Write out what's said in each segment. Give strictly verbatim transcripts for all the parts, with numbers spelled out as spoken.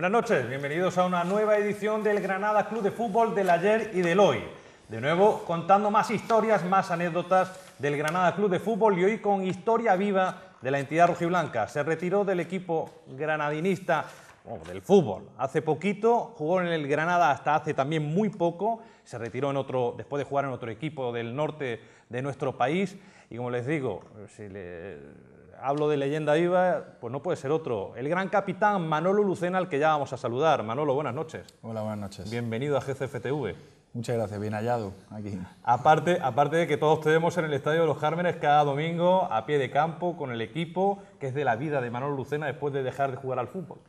Buenas noches, bienvenidos a una nueva edición del Granada Club de Fútbol del ayer y del hoy. De nuevo, contando más historias, más anécdotas del Granada Club de Fútbol y hoy con historia viva de la entidad rojiblanca. Se retiró del equipo granadinista, o del fútbol, hace poquito, jugó en el Granada hasta hace también muy poco, se retiró en otro, después de jugar en otro equipo del norte de nuestro país y como les digo, si le hablo de leyenda viva, pues no puede ser otro. El gran capitán Manolo Lucena, al que ya vamos a saludar. Manolo, buenas noches. Hola, buenas noches. Bienvenido a G C F T V. Muchas gracias, bien hallado aquí. Aparte, aparte de que todos te vemos en el Estadio de los Cármenes cada domingo, a pie de campo, con el equipo, que es de la vida de Manolo Lucena después de dejar de jugar al fútbol.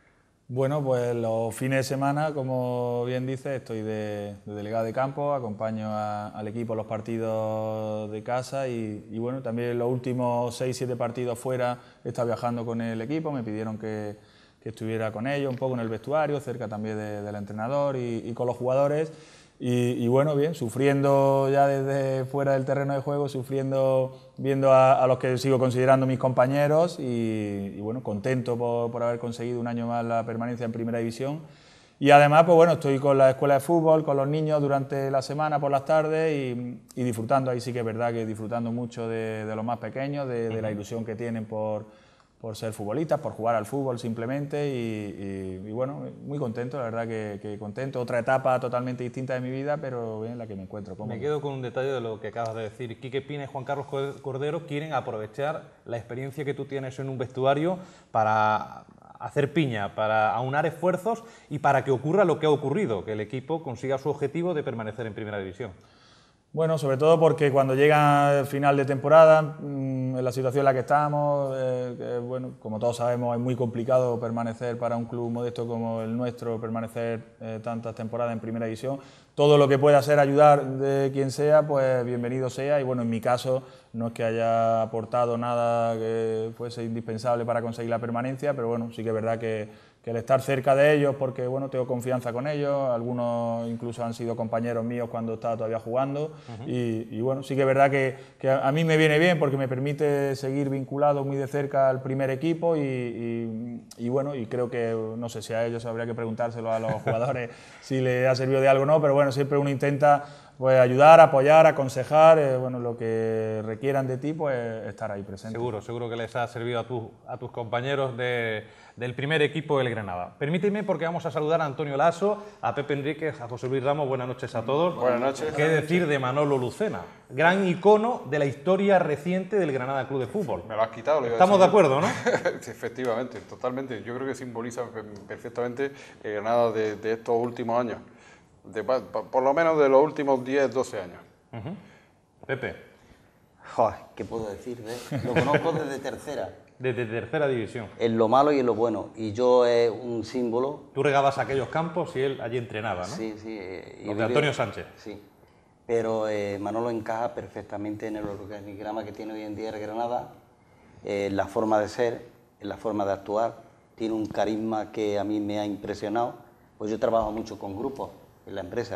Bueno, pues los fines de semana, como bien dices, estoy de, de delegado de campo, acompaño a, al equipo en los partidos de casa y, y bueno, también los últimos seis, siete partidos fuera he estado viajando con el equipo, me pidieron que, que estuviera con ellos un poco en el vestuario, cerca también de, del entrenador y, y con los jugadores. Y, y bueno, bien, sufriendo ya desde fuera del terreno de juego, sufriendo, viendo a, a los que sigo considerando mis compañeros y, y bueno, contento por, por haber conseguido un año más la permanencia en Primera División. Y además, pues bueno, estoy con la escuela de fútbol, con los niños durante la semana, por las tardes y, y disfrutando, ahí sí que es verdad que disfrutando mucho de, de los más pequeños, de, de la ilusión que tienen por... por ser futbolistas, por jugar al fútbol simplemente y, y, y bueno, muy contento, la verdad que, que contento. Otra etapa totalmente distinta de mi vida, pero en la que me encuentro cómodo. Me quedo con un detalle de lo que acabas de decir. Quique Pina y Juan Carlos Cordero quieren aprovechar la experiencia que tú tienes en un vestuario para hacer piña, para aunar esfuerzos y para que ocurra lo que ha ocurrido, que el equipo consiga su objetivo de permanecer en Primera División. Bueno, sobre todo porque cuando llega el final de temporada, mmm, en la situación en la que estamos, eh, que, bueno, como todos sabemos, es muy complicado permanecer para un club modesto como el nuestro, permanecer eh, tantas temporadas en Primera División. Todo lo que pueda ser ayudar de quien sea, pues bienvenido sea. Y bueno, en mi caso, no es que haya aportado nada que fuese indispensable para conseguir la permanencia, pero bueno, sí que es verdad que que el estar cerca de ellos, porque bueno, tengo confianza con ellos, algunos incluso han sido compañeros míos cuando estaba todavía jugando, uh-huh. y, y bueno, sí que es verdad que, que a mí me viene bien porque me permite seguir vinculado muy de cerca al primer equipo y, y, y bueno, y creo que, no sé si a ellos habría que preguntárselo a los jugadores si les ha servido de algo o no, pero bueno, siempre uno intenta pues ayudar, apoyar, aconsejar, eh, bueno, lo que requieran de ti, pues estar ahí presente. Seguro, seguro que les ha servido a, tu, a tus compañeros de, del primer equipo del Granada. Permíteme porque vamos a saludar a Antonio Lasso, a Pepe Enríquez, a José Luis Ramos, buenas noches a todos. Buenas noches. ¿Qué decir de Manolo Lucena? Gran icono de la historia reciente del Granada Club de Fútbol. Me lo has quitado. Lo iba a Estamos decir. de acuerdo, ¿no? Efectivamente, totalmente. Yo creo que simboliza perfectamente el Granada de, de estos últimos años. De, por lo menos de los últimos diez, doce años. Uh-huh. Pepe. Joder, ¿qué puedo decir? ¿Eh? Lo conozco desde tercera. Desde tercera división. En lo malo y en lo bueno. Y yo es un símbolo. Tú regabas aquellos campos y él allí entrenaba, ¿no? Sí, sí. Eh, Los de Antonio Sánchez. Sí. Pero eh, Manolo encaja perfectamente en el organigrama que tiene hoy en día el Granada, eh, en la forma de ser, en la forma de actuar. Tiene un carisma que a mí me ha impresionado. Pues yo trabajo mucho con grupos en la empresa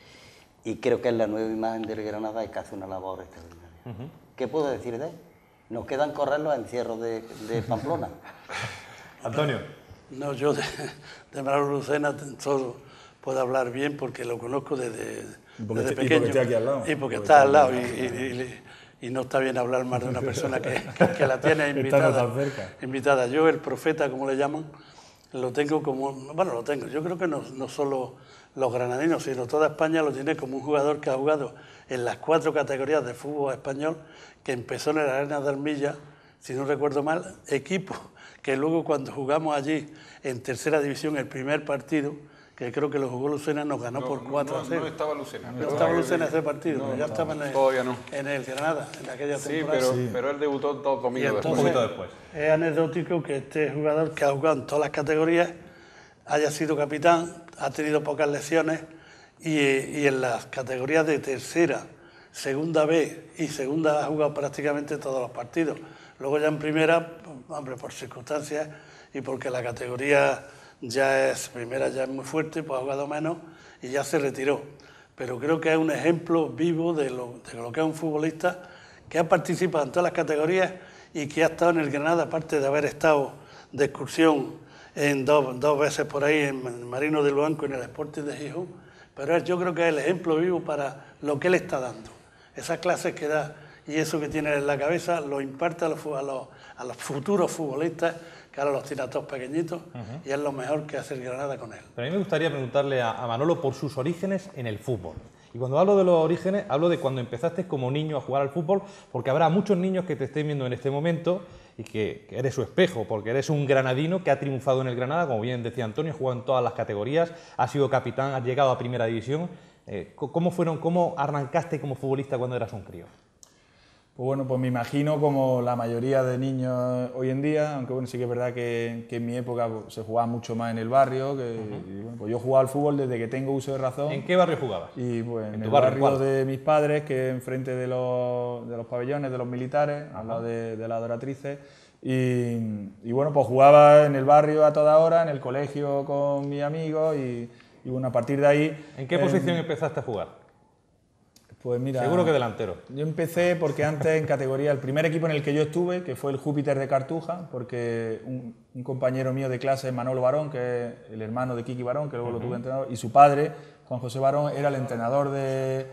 y creo que es la nueva imagen del Granada y que hace una labor extraordinaria. Uh-huh. ¿Qué puedo decir de él? Nos quedan correr los encierros de, de Pamplona. Antonio. No, yo de, de Manolo Lucena solo puedo hablar bien porque lo conozco desde, porque desde te, pequeño. Y porque estoy aquí al lado. Y porque, porque está al lado y, y, y, y no está bien hablar más de una persona que, que, que la tiene invitada, invitada. Yo, el profeta, como le llaman, lo tengo como... Bueno, lo tengo. Yo creo que no, no solo los granadinos, sino toda España lo tiene como un jugador que ha jugado en las cuatro categorías de fútbol español, que empezó en la Arena de Armilla, si no recuerdo mal, equipo que luego cuando jugamos allí en tercera división el primer partido, que creo que lo jugó Lucena, nos ganó no, por cuatro a cero. No, no estaba Lucena. No estaba Lucena ese partido, no, ya no, estaba en el, todavía no. en el Granada, en aquella sí, temporada. Pero, sí, pero él debutó dos domingos después. Un poquito después. Es anecdótico que este jugador que ha jugado en todas las categorías haya sido capitán, ha tenido pocas lesiones y, y en las categorías de tercera, segunda B y segunda ha jugado prácticamente todos los partidos. Luego ya en primera, hombre, por circunstancias y porque la categoría ya es, primera ya es muy fuerte, pues ha jugado menos y ya se retiró. Pero creo que es un ejemplo vivo de lo, de lo que es un futbolista que ha participado en todas las categorías y que ha estado en el Granada, aparte de haber estado de excursión en dos, dos veces por ahí en Marino del Luanco, en el Sporting de Gijón, pero él, yo creo que es el ejemplo vivo para lo que él está dando. Esas clases que da y eso que tiene en la cabeza lo imparte a los, a los, a los futuros futbolistas, que ahora los tiene a todos pequeñitos, uh-huh. y es lo mejor que hace el Granada con él. Pero a mí me gustaría preguntarle a, a Manolo por sus orígenes en el fútbol. Y cuando hablo de los orígenes, hablo de cuando empezaste como niño a jugar al fútbol, porque habrá muchos niños que te estén viendo en este momento y que, que eres su espejo, porque eres un granadino que ha triunfado en el Granada, como bien decía Antonio, ha jugado en todas las categorías, ha sido capitán, has llegado a Primera División. Eh, ¿cómo, fueron, ¿Cómo arrancaste como futbolista cuando eras un crío? Pues bueno, pues me imagino como la mayoría de niños hoy en día, aunque bueno, sí que es verdad que, que en mi época pues, se jugaba mucho más en el barrio, que uh-huh. y, bueno, pues yo jugaba al fútbol desde que tengo uso de razón. ¿En qué barrio jugabas? Y pues en, ¿En el barrio, barrio de mis padres, que es enfrente de los, de los pabellones de los militares, uh-huh. al lado de, de las Doratrices. Y, y bueno, pues jugaba en el barrio a toda hora, en el colegio con mis amigos y, y bueno, a partir de ahí... ¿En qué eh, posición empezaste a jugar? Pues mira, seguro que delantero. Yo empecé porque antes en categoría, el primer equipo en el que yo estuve, que fue el Júpiter de Cartuja, porque un, un compañero mío de clase, Manolo Barón, que es el hermano de Kiki Barón, que luego uh-huh. lo tuve entrenador, y su padre, Juan José Barón, era el entrenador de,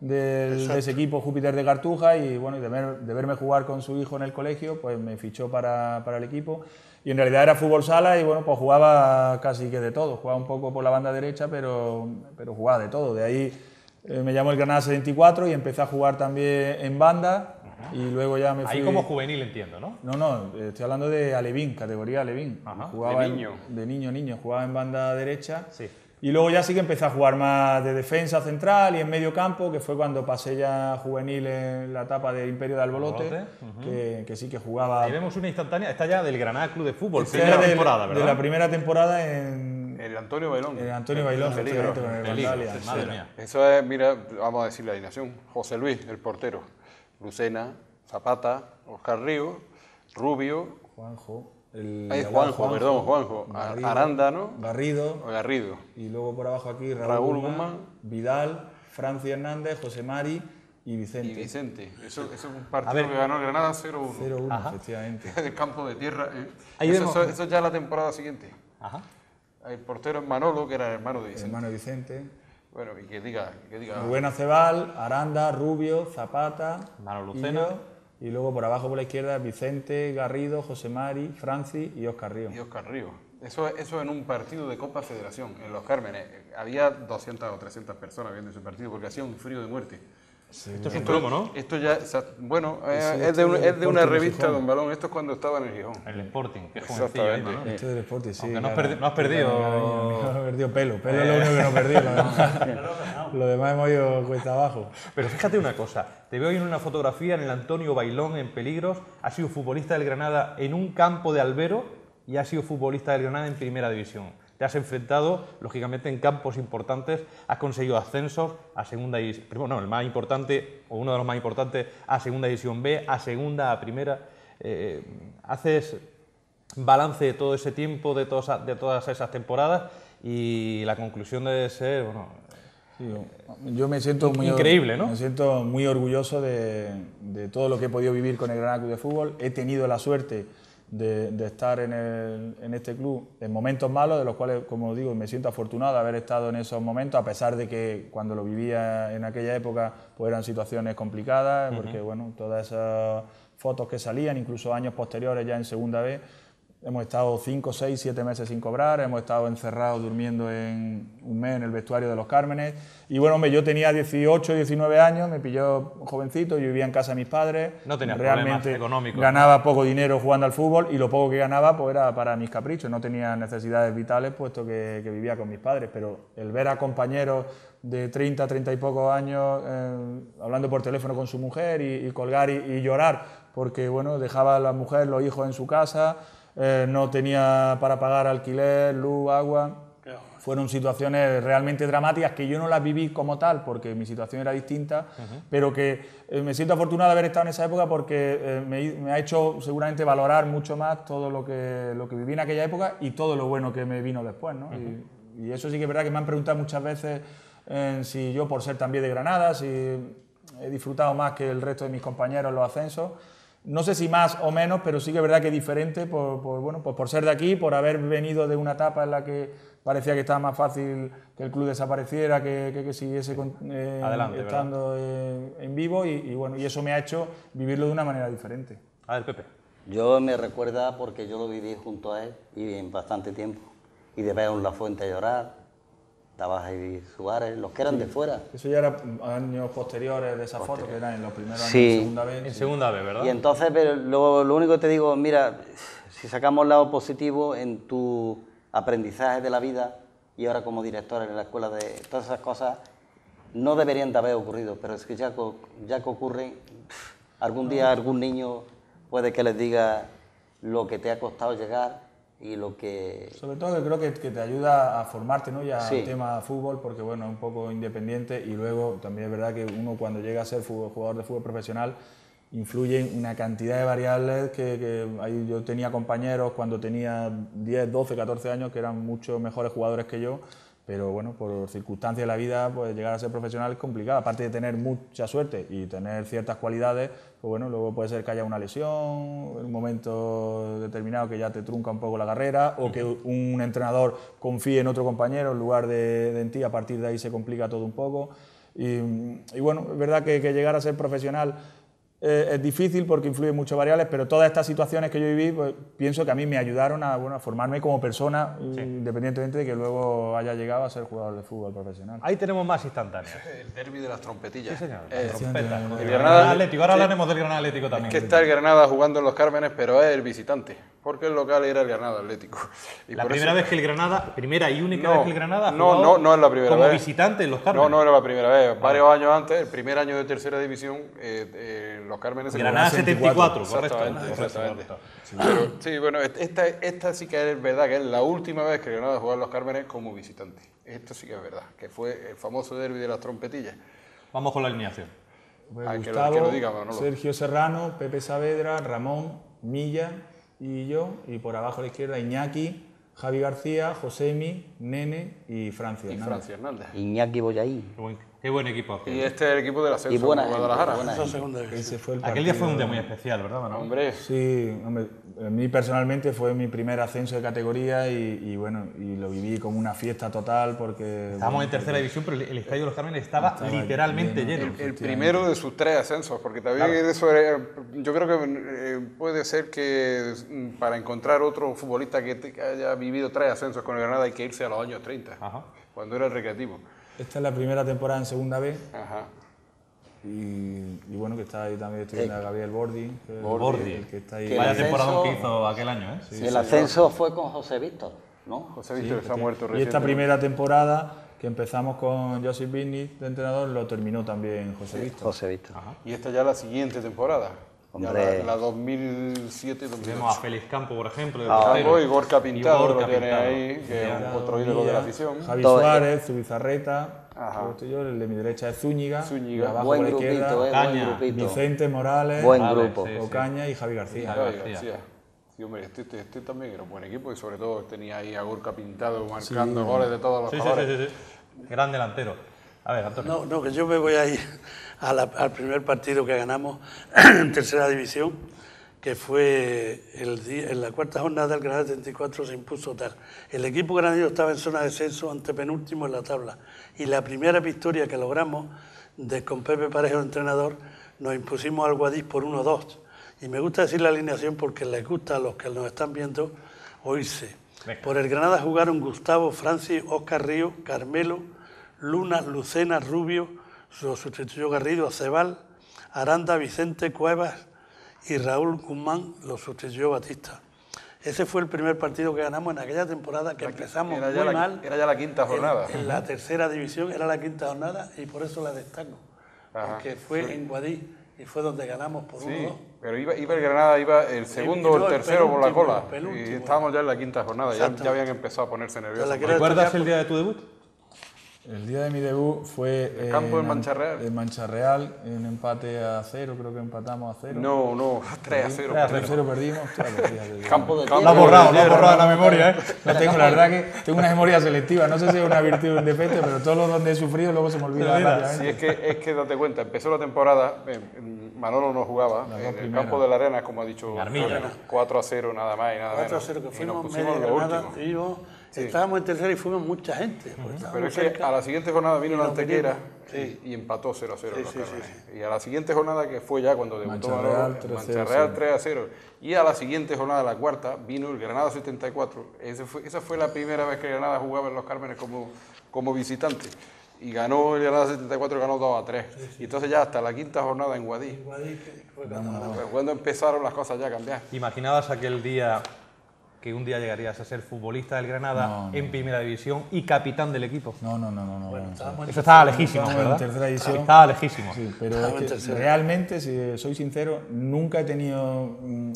de, de ese equipo Júpiter de Cartuja, y bueno, y de, ver, de verme jugar con su hijo en el colegio, pues me fichó para, para el equipo. Y en realidad era fútbol sala y bueno, pues jugaba casi que de todo, jugaba un poco por la banda derecha, pero, pero jugaba de todo. De ahí eh, me llamó el Granada setenta y cuatro y empecé a jugar también en banda. Ajá. Y luego ya me fui... Ahí como juvenil entiendo, ¿no? No, no, estoy hablando de alevín, categoría alevín. Ajá. Jugaba de niño. En, de niño, niño, jugaba en banda derecha. Sí. Y luego ya sí que empecé a jugar más de defensa central y en medio campo, que fue cuando pasé ya juvenil en la etapa de Imperio de Albolote, uh-huh. que, que sí que jugaba... Ahí vemos una instantánea, está ya del Granada Club de Fútbol, primera de, temporada, ¿verdad? De la primera temporada en... El Antonio Bailón. El Antonio Bailón, el peligro, con el peligro, madre mía. Eso es, mira, vamos a decir la alineación. José Luis, el portero. Lucena, Zapata, Oscar Río, Rubio... Juanjo... El Ay, Juanjo, Juanjo, perdón, Juanjo, Garrido, Arándano, Garrido, Garrido, y luego por abajo aquí Raúl, Raúl Guzmán, Guzmán, Vidal, Francis Hernández, José Mari y Vicente. Y Vicente, eso, eso es un partido que ganó el Granada cero uno. cero uno, efectivamente. Del campo de tierra. Eh. Ahí Eso, vemos... eso, eso ya la temporada siguiente. Ajá. El portero es Manolo, que era el hermano de Vicente. El hermano de Vicente. Bueno, y que diga... Que diga Rubén Acebal, Aranda, Rubio, Zapata, Mano Lucena. Y luego por abajo por la izquierda Vicente, Garrido, José Mari, Francis y Oscar Río. Y Oscar Río. Eso, eso en un partido de Copa Federación, en Los Cármenes. Había doscientas o trescientas personas viendo ese partido porque hacía un frío de muerte. Sí, esto es un promo, ¿no? Esto ya, bueno, sí, eh, es de, un, es de una revista, Gijón. Don Balón. Esto es cuando estaba en el Gijón. El Sporting, que es Exactamente. jovencillo, ¿no? Esto del Sporting, sí. Aunque no, claro. has perdi no has perdido... No, no he perdido pelo. Pelo es lo único que no he perdido. Lo demás, lo demás hemos ido cuesta abajo. Pero fíjate una cosa, te veo hoy en una fotografía en el Antonio Bailón en Peligros, has sido futbolista del Granada en un campo de albero y has sido futbolista del Granada en Primera División. Te has enfrentado, lógicamente, en campos importantes, has conseguido ascensos a Segunda División, no, el más importante, o uno de los más importantes, a Segunda División B, a Segunda, a Primera. Eh, haces balance de todo ese tiempo, de todas, de todas esas temporadas, y la conclusión debe ser, bueno... Sí, yo me siento muy increíble, ¿no? Me siento muy orgulloso de, de todo lo que he podido vivir con el Granada Club de Fútbol. He tenido la suerte de, de estar en, el, en este club en momentos malos, de los cuales, como digo, me siento afortunado de haber estado en esos momentos, a pesar de que cuando lo vivía en aquella época pues eran situaciones complicadas, uh-huh. porque bueno, todas esas fotos que salían, incluso años posteriores ya en Segunda B, hemos estado cinco, seis, siete meses sin cobrar, hemos estado encerrados durmiendo en un mes en el vestuario de Los Cármenes. Y bueno, hombre, yo tenía dieciocho, diecinueve años, me pilló jovencito, yo vivía en casa de mis padres. No tenía realmente problemas económicos. Ganaba poco dinero jugando al fútbol y lo poco que ganaba pues era para mis caprichos, no tenía necesidades vitales puesto que, que vivía con mis padres. Pero el ver a compañeros de treinta, treinta y pocos años eh, hablando por teléfono con su mujer y, y colgar y, y llorar porque bueno, dejaba a la mujer, los hijos en su casa. Eh, no tenía para pagar alquiler, luz, agua. Fueron situaciones realmente dramáticas que yo no las viví como tal porque mi situación era distinta, uh-huh. pero que eh, me siento afortunado de haber estado en esa época porque eh, me, me ha hecho seguramente valorar mucho más todo lo que, lo que viví en aquella época y todo lo bueno que me vino después, ¿no? Uh-huh. y, y eso sí que es verdad que me han preguntado muchas veces eh, si yo, por ser también de Granada, si he disfrutado más que el resto de mis compañeros en los ascensos. no sé si más o menos, pero sí que es verdad que diferente por, por, bueno, pues por ser de aquí, por haber venido de una etapa en la que parecía que estaba más fácil que el club desapareciera, que, que, que siguiese con, eh, Adelante, estando eh, en vivo y, y, bueno, y eso me ha hecho vivirlo de una manera diferente. A ver, Pepe. Yo me recuerda porque yo lo viví junto a él y en bastante tiempo. Y de ver en La Fuente a llorar, estabas ahí Suárez, los que eran de fuera. Eso ya era años posteriores de esas fotos, que eran en los primeros años Sí. de segunda vez. En Sí. segunda vez, ¿verdad? Y entonces, pero lo, lo único que te digo, mira, si sacamos el lado positivo en tu aprendizaje de la vida y ahora como director en la escuela, de todas esas cosas, no deberían de haber ocurrido, pero es que ya que, ya que ocurren, algún día algún niño puede que les diga lo que te ha costado llegar y lo que... Sobre todo que creo que, que te ayuda a formarte, ¿no? Ya Sí. el tema fútbol, porque bueno, es un poco independiente y luego también es verdad que uno cuando llega a ser fútbol, jugador de fútbol profesional influyen una cantidad de variables que, que ahí yo tenía compañeros cuando tenía diez, doce, catorce años que eran mucho mejores jugadores que yo, pero bueno, por circunstancias de la vida, pues llegar a ser profesional es complicado, aparte de tener mucha suerte y tener ciertas cualidades, pues bueno, luego puede ser que haya una lesión en un momento determinado que ya te trunca un poco la carrera o que un entrenador confíe en otro compañero en lugar de, de en ti, a partir de ahí se complica todo un poco y, y bueno, es verdad que, que llegar a ser profesional Eh, es difícil porque influyen muchas variables, pero todas estas situaciones que yo viví, pues, pienso que a mí me ayudaron a, bueno, a formarme como persona, sí. independientemente de que luego haya llegado a ser jugador de fútbol profesional. Ahí tenemos más instantáneos. El derbi de las trompetillas. Sí, señor. Eh, Trompeta. el El Granada- Granada Atlético. Ahora sí. hablaremos del Granada Atlético también. que está el Granada jugando en los Cármenes, pero es el visitante, porque el local era el Granada Atlético. Y La por primera eso- vez que el Granada, primera y única No, vez que el Granada ha no, jugado no, no es la primera como vez. visitante en los No, Cármenes. no era la primera vez. Varios años antes, el primer año de tercera división, eh, eh, los Cármenes... se Granada jugaban- setenta y cuatro, correcto. Exactamente, Correcto, exactamente. correcto. Pero, sí, bueno, esta, esta sí que es verdad, que es la última vez que Granada jugó en los Cármenes como visitante. Esto sí que es verdad, que fue el famoso derbi de las trompetillas. Vamos con la alineación. Pues Ah, que lo- Gustavo, que lo diga Manolo. Sergio Serrano, Pepe Saavedra, Ramón, Milla y yo, y por abajo a la izquierda Iñaki, Javi García, Josemi, Nene y Francia. Y Hernández. Francia Hernández. Iñaki Boyaín. Qué buen, qué buen equipo. Y este es el equipo del ascenso Y buena de gente, Guadalajara. buena Esa gente. segunda división. Ese fue el Aquel día fue un día partido. muy especial, ¿verdad, Manolo? Hombre, Sí, hombre, a mí personalmente fue mi primer ascenso de categoría y, y bueno, y lo viví como una fiesta total porque... Estábamos bueno, en tercera división, pero el, el estadio de los Cármenes estaba, Estaba literalmente lleno. lleno. el primero de sus tres ascensos, porque también eso era- yo creo que eh, puede ser que mm, para encontrar otro futbolista que, te- que haya vivido tres ascensos con el Granada hay que irse a los años treinta, Ajá. cuando era el recreativo. Esta es la primera temporada en segunda B Ajá. y, y bueno, que está ahí también, estoy viendo a Gabriel Bordi, que, Bordi. el que está ahí. Que Vaya el temporada ascenso- que hizo aquel año, ¿eh? el ascenso fue con José Víctor, ¿no? José Víctor se ha muerto Y esta recientemente. primera temporada que empezamos con Josip Vinic de entrenador, lo terminó también José Víctor. José Víctor. Y esta ya es la siguiente temporada. Ya Hombre. la, la dos mil siete dos mil Tenemos a ocho. Félix Campo, por ejemplo. de Ah, portero. Campo y Gorka Pintado, Y Gorka lo tiene Pintado. ahí, que es Ya. otro ídolo de la afición. Javi Todo- Suárez, Zubizarreta, Ajá. luego estoy yo, el de mi derecha es Zúñiga, Zúñiga. y abajo Buen por la grupito, izquierda, eh, buen Caña, grupito. Vicente Morales, Buen Vale, grupo. sí, sí. Ocaña y Javi García. Javi Javi García. García. Sí, hombre, este, este, este también era un buen equipo y sobre todo tenía ahí a Gorka Pintado marcando goles de todos los Sí, sí, colores. sí, sí, sí. Gran delantero. A ver, Antonio. No, no, que yo me voy a ir a la- al primer partido que ganamos en tercera división, que fue el día- en la cuarta jornada del Granada setenta y cuatro se impuso tal. El equipo granadino estaba en zona de descenso, antepenúltimo en la tabla. Y la primera victoria que logramos, de, con Pepe Parejo, entrenador, nos impusimos al Guadix por uno dos. Y me gusta decir la alineación porque les gusta a los que nos están viendo oírse. Venga. Por el Granada jugaron Gustavo, Francis, Óscar Río, Carmelo, Luna, Lucena, Rubio, lo sustituyó Garrido, Cebal, Aranda, Vicente, Cuevas y Raúl Guzmán lo sustituyó Batista. Ese fue el primer partido que ganamos en aquella temporada que empezamos Era muy ya, la, mal. era ya la quinta En- jornada. En, la tercera división era la quinta jornada y por eso la destaco. Ajá. Porque fue en Guadix y fue donde ganamos por Sí, uno dos. pero iba, iba el Granada, iba el segundo o no, el el tercero por la penúltimo, cola. el penúltimo. Y estábamos ya en la quinta jornada, ya, Exacto. ya habían empezado a ponerse nerviosos. la que era- ¿Recuerdas el día de tu debut? El día de mi debut fue El campo en Mancha Real. en Mancha Real, en empate a cero, creo que empatamos a cero. No, no, tres a cero. tres a tres a cero perdimos. Claro, fíjate. Campo de Lo ha Lo has borrado, lo has borrado en la memoria, ¿eh? No tengo, la verdad que tengo una memoria selectiva, no sé si es una virtud o un defecto, pero todo lo donde he sufrido luego se me olvida olvida. rápidamente. Sí, es que, es que date cuenta, empezó la temporada, eh, Manolo no jugaba, en el primeras. campo de la Arena, como ha dicho, Armilla, ¿no? cuatro a cero nada más y nada cuatro a menos. cero que Y nos fuimos pusimos media los Granada, últimos. íbamos- estábamos en tercera y fuimos mucha gente. pues, estábamos Pero es que cerca. a la siguiente jornada vino Y la nos Antequera venimos, sí. y, y empató cero a cero Sí, los sí, Cármenes. sí, Y a la siguiente jornada, que fue ya cuando debutó Mancha Manolo, Real, tres a cero, Mancha Real sí. tres a cero. Y a la siguiente jornada, la cuarta, vino el Granada setenta y cuatro. Ese fue, esa fue la primera vez que Granada jugaba en los Cármenes como, como visitante. Y ganó el Granada setenta y cuatro, ganó dos a tres. Y entonces ya hasta la quinta jornada en Guadix, Guadix, que fue cuando- pues cuando empezaron las cosas ya a cambiar. ¿Imaginabas aquel día que un día llegarías a ser futbolista del Granada No, no. en primera división y capitán del equipo? No, no, no, no. no, Bueno, no. estábamos en Eso estaba tercera. lejísimo, Estábamos en ¿verdad? tercera división. Estaba lejísimo. Sí, pero Estaba es en que tercera. realmente, si soy sincero, nunca he tenido mm,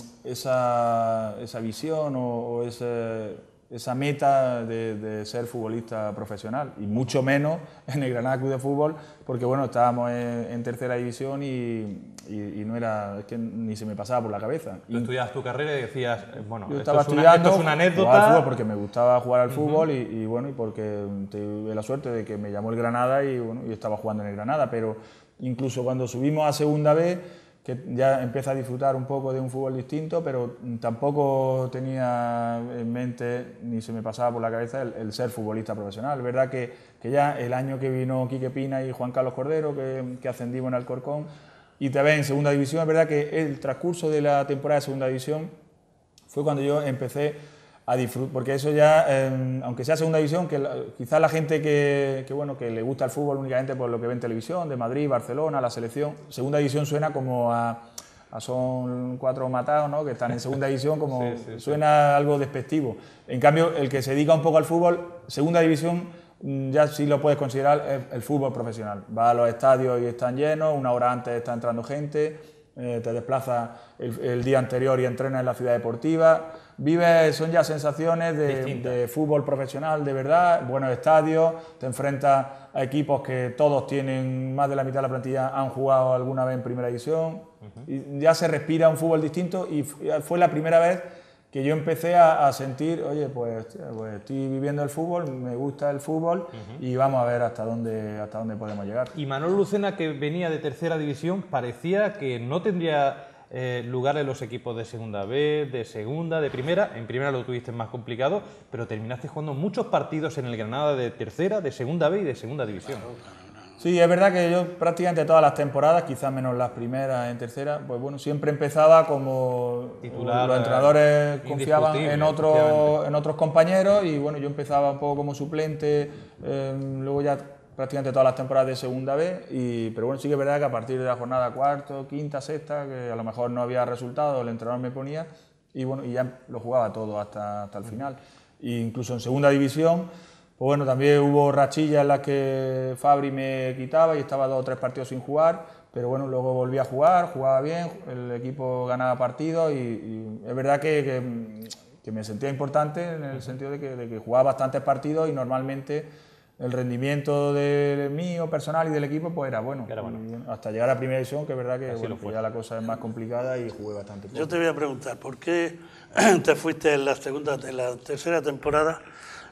esa, esa visión o, o ese- esa meta de, de ser futbolista profesional, y mucho menos en el Granada Club de Fútbol, porque bueno, estábamos en, en tercera división y, y- y no era, es que ni se me pasaba por la cabeza. Tú estudiabas tu carrera y decías, eh, bueno, Yo esto, estaba es una, estudiando, esto es una jugaba al anécdota. fútbol porque me gustaba jugar al fútbol y, y bueno, y porque tuve la suerte de que me llamó el Granada y bueno, y estaba jugando en el Granada, pero incluso cuando subimos a segunda vez, que ya empieza a disfrutar un poco de un fútbol distinto, pero tampoco tenía en mente ni se me pasaba por la cabeza el, el ser futbolista profesional. Es verdad que, que ya el año que vino Quique Pina y Juan Carlos Cordero, que, que ascendimos en Alcorcón, y te ves en segunda división, es verdad que el transcurso de la temporada de segunda división fue cuando yo empecé a disfrutar, porque eso ya, eh, aunque sea segunda división, que la, quizás la gente que, que, bueno, que le gusta el fútbol únicamente por lo que ve en televisión, de Madrid, Barcelona, la selección, segunda división suena como a, a son cuatro matados, ¿no?, que están en segunda división, como Sí, sí, sí. suena algo despectivo. En cambio, el que se dedica un poco al fútbol, segunda división, mm, ya sí lo puedes considerar el, el fútbol profesional. Va a los estadios y están llenos, una hora antes está entrando gente, eh, te desplazas el, el día anterior y entrenas en la ciudad deportiva. Vives, son ya sensaciones de, de fútbol profesional de verdad, buenos estadios, te enfrentas a equipos que todos tienen, más de la mitad de la plantilla han jugado alguna vez en primera división, uh-huh. y ya se respira un fútbol distinto y fue la primera vez que yo empecé a, a sentir, oye, pues, pues estoy viviendo el fútbol, me gusta el fútbol, uh-huh. y vamos a ver hasta dónde, hasta dónde podemos llegar. Y Manolo Lucena, que venía de tercera división, parecía que no tendría Eh, lugar en los equipos de segunda B, de segunda, de primera. En primera lo tuviste más complicado, pero terminaste jugando muchos partidos en el Granada de tercera, de segunda B y de segunda división. Sí, es verdad que yo prácticamente todas las temporadas, quizás menos las primeras en tercera, pues bueno, siempre empezaba como titular, los entrenadores confiaban en otros, efectivamente. en otros compañeros y bueno, yo empezaba un poco como suplente, eh, luego ya prácticamente todas las temporadas de segunda B, y, pero bueno, sí que es verdad que a partir de la jornada cuarto, quinta, sexta, que a lo mejor no había resultado, el entrenador me ponía y bueno, y ya lo jugaba todo hasta, hasta el final. E incluso en segunda división, pues bueno, también hubo rachillas en las que Fabri me quitaba y estaba dos o tres partidos sin jugar, pero bueno, luego volví a jugar, jugaba bien, el equipo ganaba partidos y, y es verdad que, que, que me sentía importante en el sentido de que, de que jugaba bastantes partidos y normalmente el rendimiento de mío, personal y del equipo, pues era bueno. Era bueno. Y hasta llegar a primera división, que es verdad que, Así bueno, lo fue. que ya la cosa es más complicada y jugué bastante poco. Yo te voy a preguntar, ¿por qué te fuiste en la segunda, en la tercera temporada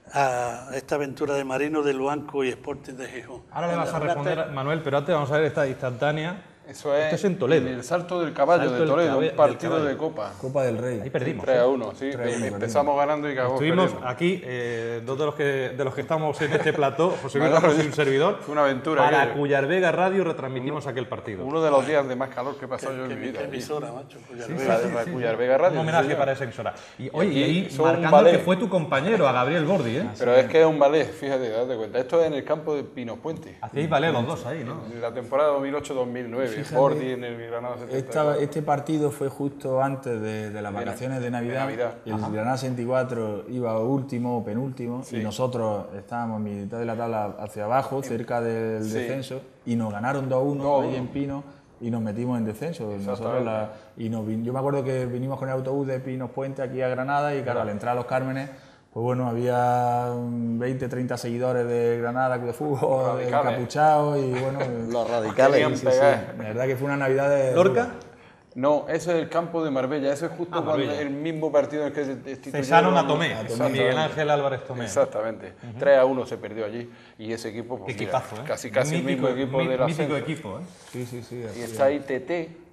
a esta aventura de Marino de Luanco y Sporting de Gijón? Ahora le vas a responder, Manuel, pero antes vamos a ver esta instantánea. Eso es, Esto es en Toledo. el Salto del Caballo Salto de del Toledo, cabe- un del partido caballo. de Copa. Copa del Rey. Ahí perdimos. tres a ¿eh? uno, sí. tres a uno, Empezamos ganando y acabamos Estuvimos perdiendo. aquí, eh, dos de los, que, de los que estamos en este plató, José Luis Manolo, Ramos y un servidor, fue una aventura para aquello. Cuyar Vega Radio retransmitimos aquel partido. Uno de los días de más calor que he pasado yo en ¿Qué, mi qué vida. allí. emisora, macho? Cuyar La Vega. de la Cuyar Vega Radio. Un homenaje sí, señor. para esa emisora. Y, oye, aquí y ahí son un marcando ballet. que fue tu compañero, a Gabriel Gordi, ¿eh? Pero es que es un ballet, fíjate, date cuenta. Esto es en el campo de Pinos Puente. Hacíais ballet los dos ahí, ¿no? En la temporada dos mil ocho dos mil nueve. Bordi en el Granada setenta y cuatro. Esta, este partido fue justo antes de, de las vacaciones de Navidad. de Navidad. El Granada sesenta y cuatro iba último o penúltimo y nosotros estábamos en mitad de la tabla hacia abajo, cerca del Sí. descenso, y nos ganaron dos uno dos ahí uno. en Pino y nos metimos en descenso. Nosotros la- y nos vin- yo me acuerdo que vinimos con el autobús de Pinos Puente aquí a Granada y claro, al entrar a Los Cármenes, pues bueno, había veinte, treinta seguidores de Granada, de fútbol, radicales. encapuchados y bueno... Los radicales. Querían Sí, sí, pegar. la verdad que fue una Navidad de... ¿Lorca? No, ese es el campo de Marbella. Ese es justo Ah, cuando Marbella. el mismo partido en el que se destituyeron. Cesano Matomé, Exactamente. Miguel Ángel Álvarez Tomé. Exactamente. tres a uno se perdió allí. Y ese equipo, pues, Qué mira, equipazo, ¿eh? casi casi Mítico- el mismo equipo mí- del Mítico ascenso. equipo, ¿eh? Sí, sí, sí. Y así está ahí T T,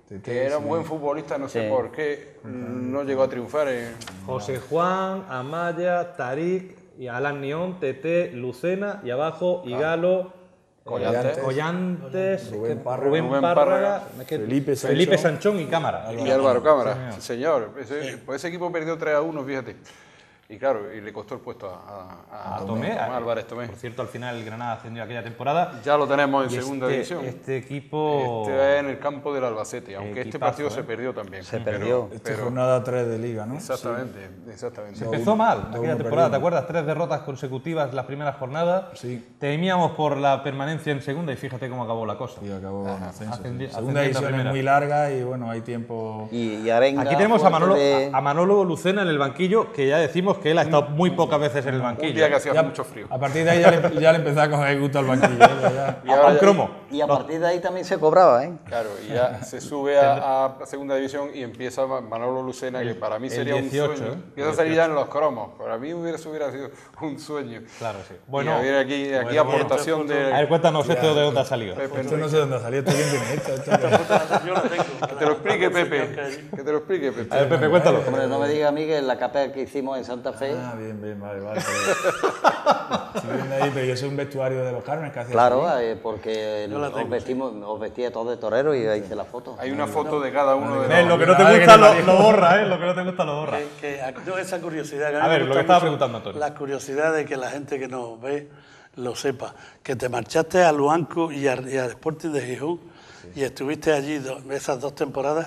que era un buen futbolista, no sé Sí. por qué no llegó a triunfar. En... José Juan, Amaya, Tarik, y Alan Nión, Tete, Lucena y abajo Igalo, Collantes. eh, Collantes, Rubén es que- Párraga. Rubén Rubén Párraga, Párraga, es que- Felipe Sanchón. Felipe Sanchón y Cámara. Y Álvaro Cámara, Sí, sí, señor. Ese, pues ese equipo perdió tres a uno, fíjate. Y claro, y le costó el puesto a, a, A Tomé, a Álvarez Tomé. Por cierto, al final el Granada ascendió aquella temporada. Ya lo tenemos en Y segunda este, división. Este equipo... Este es en el campo del Albacete, aunque este Equipazo, partido ¿eh? se perdió también. Se pero- perdió. Esta es pero- jornada tres de Liga, ¿no? Exactamente, exactamente. Empezó mal dos aquella uno temporada, ¿te perdimos. acuerdas? Tres derrotas consecutivas las primeras jornadas. Sí. Temíamos por la permanencia en segunda y fíjate cómo acabó la cosa. Y acabó en ascenso. Ascendi- sí. Segunda ascendiendo a división es primera. muy larga y bueno, hay tiempo. Y, y Arenga, Aquí tenemos a fuerte Manolo, de- a Manolo Lucena en el banquillo, que ya decimos que él ha estado muy pocas veces en el Un banquillo. día que hacía Ya- mucho frío. A partir de ahí ya le, ya le empecé a coger gusto al banquillo. ¿eh? Ya- Y ahora un ya- cromo. Y a partir de ahí también se cobraba, ¿eh? Claro, y ya se sube a, a segunda división y empieza Ma- Manolo Lucena, que para mí el sería dieciocho, un sueño. ¿eh? Empieza a salir ya en los cromos. Para mí hubiera, hubiera sido un sueño. Claro, sí. Bueno, Bueno, y a ver aquí, aquí bueno, aportación a ver, de... cuéntanos esto de dónde ha salido. Pepe Esto no Enrique. sé dónde ha salido, esto quién tiene esto. esto qué- Yo la tengo. Que te lo explique Pepe. Que te lo explique Pepe. A ver, Pepe, cuéntalo. Hombre, no me diga a mí que en la capa que hicimos en Santa Fe, Ah, bien, bien, vale, vale. Pero, estoy viendo ahí, pero yo soy un vestuario de los Carmen que hace claro, así. eh, porque Yo la os, tengo, vestimos, os vestía todos de torero y ahí hice la foto. Hay una foto de cada uno de Eh, los... lo que no te Nada que gusta te lo, parió. lo borra, ¿eh? Lo que no te gusta lo borra. Que, que yo esa curiosidad. que A mí ver, me lo gusta que estaba mucho, preguntando, Antonio. La curiosidad de que la gente que nos ve lo sepa. Que te marchaste a Luanco y, a- y al Sporting de Gijón y estuviste allí do- esas dos temporadas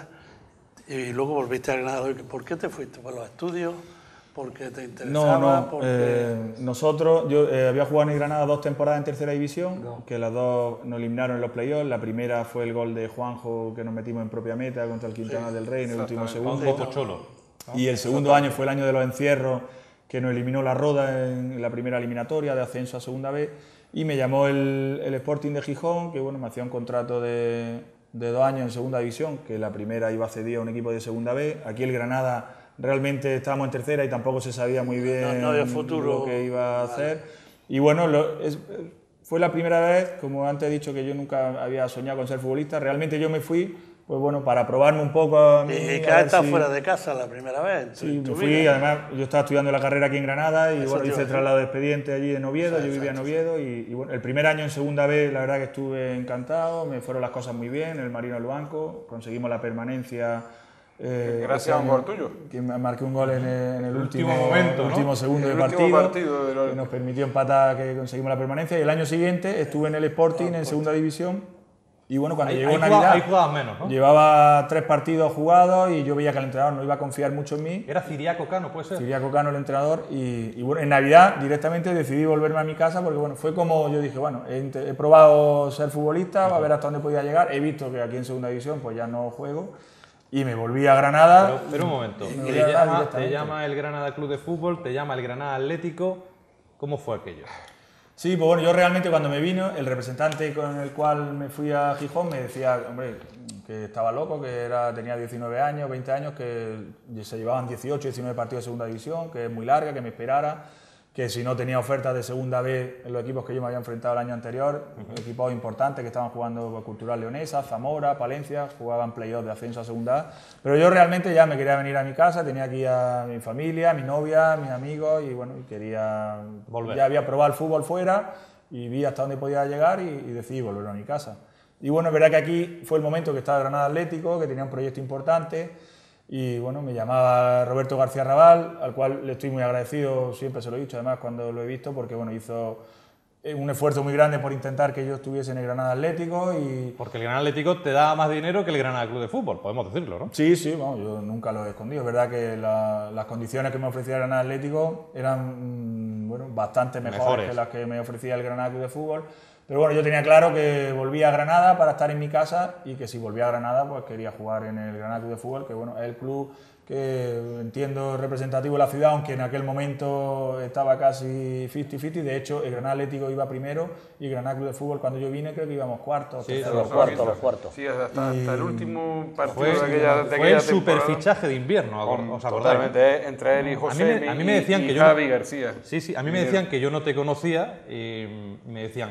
y luego volviste a Granada. ¿Por qué te fuiste? ¿Por los estudios? ¿Porque te No, interesaba? no. Porque... eh, nosotros, yo eh, había jugado en Granada dos temporadas en tercera división, que las dos nos eliminaron en los playoffs. La primera fue el gol de Juanjo que nos metimos en propia meta contra el Quintana del Rey en el último segundo. Juanjo Pocholo. Y el segundo año fue el año de los encierros, que nos eliminó la Roda en la primera eliminatoria de ascenso a segunda B. Y me llamó el, el Sporting de Gijón, que bueno, me hacía un contrato de, de dos años en segunda división, que la primera iba a ceder a un equipo de segunda B. Aquí el Granada realmente estábamos en tercera y tampoco se sabía muy bien No, no había futuro. lo que iba a hacer. Y bueno, lo- es- fue la primera vez, como antes he dicho, que yo nunca había soñado con ser futbolista. Realmente yo me fui, pues bueno, para probarme un poco a mí. Y, y a que has ver estado si- fuera de casa la primera vez. en tu- Sí, en tu me fui, vida. además yo estaba estudiando la carrera aquí en Granada y Eso bueno, te iba hice a el decir. traslado de expediente allí en Oviedo, yo vivía en Oviedo y, y bueno, el primer año en segunda B la verdad que estuve encantado, me fueron las cosas muy bien, el Marino del Banco, conseguimos la permanencia. eh, Gracias a un ese gol año, tuyo. que me marqué un gol en el, en el último, último momento, ¿no? último segundo El de último partido, partido de lo- que nos permitió empatar, que conseguimos la permanencia y el año siguiente estuve en el Sporting en segunda división y bueno, cuando Ahí, llegó ahí Navidad... jugaba- ahí jugabas menos, ¿no? Llevaba tres partidos jugados y yo veía que el entrenador no iba a confiar mucho en mí. Era Ciriaco Cano, puede ser. Ciriaco Cano, el entrenador, y, y bueno, en Navidad directamente decidí volverme a mi casa porque bueno, fue como yo dije, bueno, he, int- he probado ser futbolista, a ver hasta dónde podía llegar, he visto que aquí en segunda división pues ya no juego y me volví a Granada. Pero, pero un momento, Me te voy a dar llama, te directamente. llama el Granada Club de Fútbol, te llama el Granada Atlético. ¿Cómo fue aquello? Sí, pues bueno, yo realmente cuando me vino, el representante con el cual me fui a Gijón me decía, hombre, que estaba loco, que era, tenía diecinueve años, veinte años, que se llevaban dieciocho, diecinueve partidos de segunda división, que es muy larga, que me esperara, que si no tenía ofertas de segunda B en los equipos que yo me había enfrentado el año anterior, equipos importantes que estaban jugando Cultural Leonesa, Zamora, Palencia, jugaban playoffs de ascenso a segunda A, pero yo realmente ya me quería venir a mi casa, tenía aquí a mi familia, a mi novia, a mis amigos y bueno, y quería Volver. ya había probado el fútbol fuera y vi hasta dónde podía llegar y, y decidí volver a mi casa. Y bueno, es verdad que aquí fue el momento que estaba Granada Atlético, que tenía un proyecto importante y bueno, me llamaba Roberto García Raval, al cual le estoy muy agradecido, siempre se lo he dicho además cuando lo he visto, porque bueno, hizo un esfuerzo muy grande por intentar que yo estuviese en el Granada Atlético y... Porque el Granada Atlético te da más dinero que el Granada Club de Fútbol, podemos decirlo, ¿no? Sí, sí, vamos, yo nunca lo he escondido. Es verdad que la- las condiciones que me ofrecía el Granada Atlético eran mm, bueno, bastante mejores, Mejores. que las que me ofrecía el Granada Club de Fútbol. Pero bueno, yo tenía claro que volvía a Granada para estar en mi casa y que si volvía a Granada pues quería jugar en el Granada Club de Fútbol, que bueno, es el club que entiendo representativo de la ciudad, aunque en aquel momento estaba casi cincuenta cincuenta. De hecho, el Granada Atlético iba primero y el Granada Club de Fútbol cuando yo vine creo que íbamos cuartos. Sí, terceros. los cuartos, los cuartos. Sí, hasta, hasta el último partido Fue, de aquella, de fue aquella el super temporada. fichaje de invierno, Con- ¿os acordáis? Totalmente, eh, entre él y José A mí me- a mí me y- decían y que yo- Javi García. Sí, sí, a mí me decían que yo no te conocía y me decían,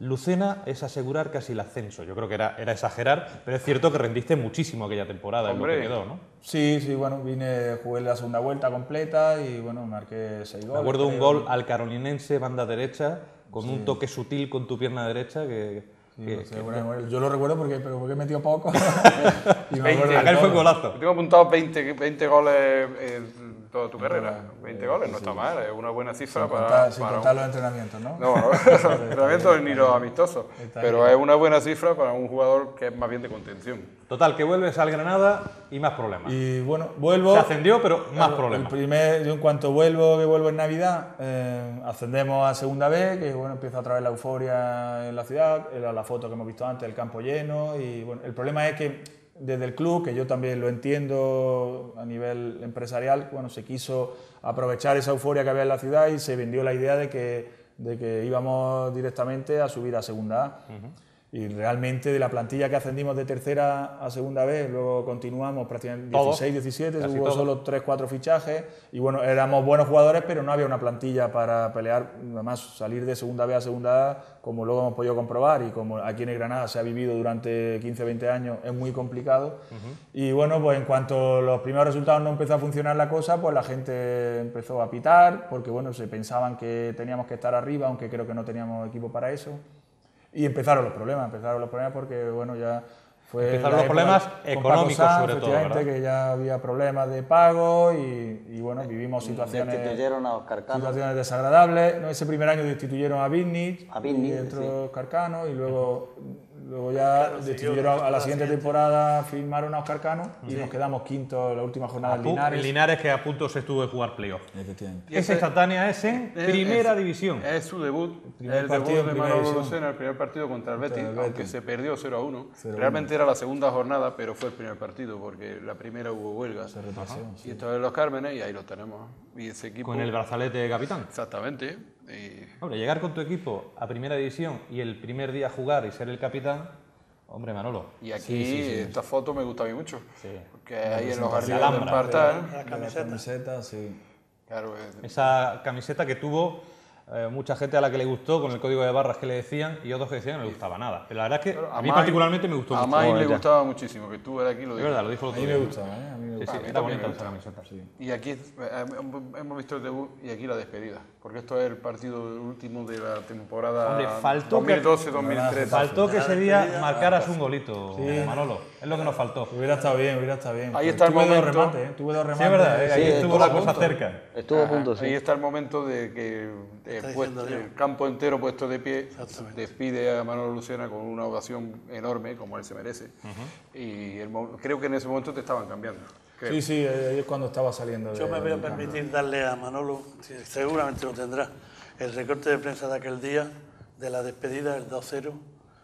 Lucena es asegurar casi el ascenso. Yo creo que era, era exagerar, pero es cierto que rendiste muchísimo aquella temporada, Hombre. en lo que quedó, ¿no? Sí, sí, bueno, vine, jugué la segunda vuelta completa y bueno, marqué seis goles. Me acuerdo de un creo. gol al carolinense, banda derecha, con un toque sutil con tu pierna derecha que... Sí, que- no sé, que- bueno, bueno, yo lo recuerdo porque, pero porque he metido poco. Y me acuerdo de Aquel fue todo. golazo. Tengo apuntado veinte, veinte goles en toda tu carrera. veinte goles, no está mal, es una buena cifra Sin para, contar, sin para contar un- los entrenamientos, ¿no? No, no, los entrenamientos ni los amistosos. Está Pero es una buena cifra para un jugador que es más bien de contención. Total, que vuelves al Granada y más problemas. Y bueno, vuelvo. Se ascendió, pero más Claro, problemas. El primer, yo en cuanto vuelvo, que vuelvo en Navidad, eh, ascendemos a segunda B, que bueno, empieza otra vez la euforia en la ciudad, era la foto que hemos visto antes, el campo lleno, y bueno, el problema es que desde el club, que yo también lo entiendo a nivel empresarial, bueno, se quiso aprovechar esa euforia que había en la ciudad y se vendió la idea de que, de que íbamos directamente a subir a segunda A. Y realmente de la plantilla que ascendimos de tercera a segunda B, luego continuamos prácticamente Todos. dieciséis, diecisiete, Casi hubo todos. solo tres, cuatro fichajes y bueno, éramos buenos jugadores, pero no había una plantilla para pelear, además salir de segunda B a segunda A, como luego hemos podido comprobar y como aquí en el Granada se ha vivido durante quince, veinte años, es muy complicado. Y bueno, pues en cuanto los primeros resultados no empezó a funcionar la cosa, pues la gente empezó a pitar, porque bueno, se pensaban que teníamos que estar arriba, aunque creo que no teníamos equipo para eso. Y empezaron los problemas, empezaron los problemas porque, bueno, ya fue... Empezaron la los época problemas con Paco económicos, Sanz, sobre todo, efectivamente, ¿verdad? que ya había problemas de pago y, y, bueno, vivimos situaciones, Destituyeron a Oscar Cano. situaciones desagradables. No, ese primer año destituyeron a Bignich, A Bignich, y entró sí. Oscar Cano y luego, luego ya Claro, siguió destituyeron la a la temporada siguiente siguiente. temporada, firmaron a Oscar Cano y nos quedamos quinto en la última jornada A en pu- Linares. en Linares, que a punto se estuvo de jugar playoff. Efectivamente. Y Esa ese- instantánea es en Es- primera es- división. Es su debut, Primer el partido debut en de primera Manolo división. Lucena, el primer partido contra el Betis, el aunque Betis. se perdió cero a uno. cero a uno. Realmente era la segunda jornada, pero fue el primer partido, porque la primera hubo huelga. Se retrasó, sí. Y esto es Los Cármenes, y ahí lo tenemos. Y ese equipo... Con el brazalete de capitán. Exactamente. Y Hombre, llegar con tu equipo a primera división y el primer día jugar y ser el capitán, hombre, Manolo. Y aquí esta foto me gusta a mí mucho, Sí. porque ahí en los presentación. jardines de Alhambra. Espartal, La La camiseta. camiseta, sí. claro, es- Esa camiseta que tuvo eh, mucha gente a la que le gustó, con el código de barras que le decían, y otros que decían que no le gustaba nada. Pero la verdad es que a mí Mai- particularmente me gustó a mucho. Mai Como le ella. gustaba muchísimo, que estuvo aquí lo Es dijo. verdad, lo dijo el A otro mí me día. gustaba, ¿eh? A mí me Sí, gustaba. sí, mí era también bonita me esa gusta. camiseta. Y aquí eh, hemos visto el debut y aquí la despedida, porque esto es el partido último de la temporada Hombre, faltó que- dos mil doce dos mil trece. Faltó que ese día despedida. marcaras un golito, Manolo. Es lo que nos faltó. Hubiera estado bien, hubiera estado bien. Ahí está el Tuve dos momento. remates, ¿eh? Tuve dos remates. Sí, es verdad, eh, ahí Sí, estuvo estuvo la a cosa punto. cerca. Estuvo a punto, sí. Ahí está el momento de que el, Está puesto- diciendo yo. el campo entero puesto de pie Exactamente. despide a Manolo Lucena con una ovación enorme, como él se merece. Y el mo- creo que en ese momento te estaban cambiando. creo. Sí, sí, ahí es cuando estaba saliendo. Yo de- me voy a del campo. permitir darle a Manolo, sí, seguramente lo tendrá, el recorte de prensa de aquel día, de la despedida, el dos cero.